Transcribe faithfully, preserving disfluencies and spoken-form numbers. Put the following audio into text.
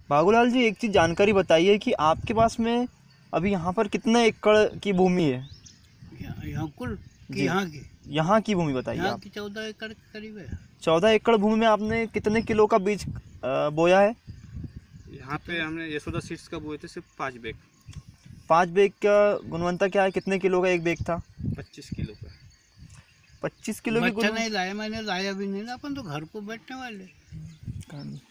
बाबूलाल जी, एक चीज़ जानकारी बताइए कि आपके पास में अभी यहाँ पर कितने एकड़ की भूमि है? यहाँ यहाँ कुल कि जी, यहाँ की यहाँ की भूमि बताइए यहाँ आप। की चौदह एकड़ के करीब है। चौदह एकड़ भूमि में आपने कितने किलो का बीज अ, बोया है? यहाँ पे हमने यशोदा सीड्स का बोए थे सिर्फ पाँच बैग। पाँच बैग का गुणवत्ता क्या है? कितने किलो का एक बैग था? पच्चीस किलो का। पच्चीस किलो की बच्चा गुणवत्ता। नहीं लाया, मैंने लाया भी नहीं ना, अपन तो घर को बैठने वाले।